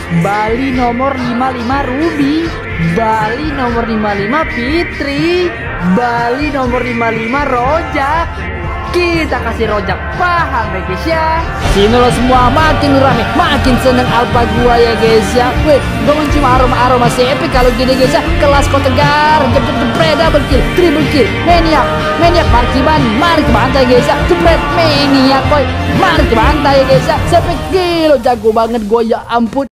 Bali nomor 55 Ruby, Bali nomor 55 Fitri, Bali nomor 55 Rojak. Kita kasih Rojak, paham ya guys ya? Sini lo semua makin rame, makin seneng alpha gua ya guys ya. Weh, gua mencium aroma CP kalau gini guys ya. Kelas kau tegar, jepret double kill, triple kill, maniak, markiban, mari ke bantai guys ya. Jepret maniak boy, mari ke bantai ya guys ya. Sampai gila jago banget gua ya ampun.